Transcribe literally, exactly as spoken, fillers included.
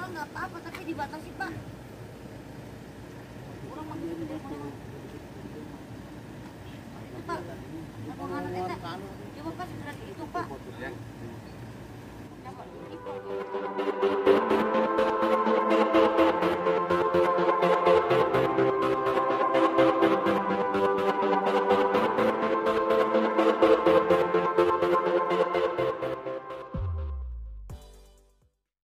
jalan nggak apa-apa, tapi dibatasi Pak. Orang makin gede mana? Itu Pak, aku nganan eta. Coba Pak, sudah itu Pak. Ya Pak, itu.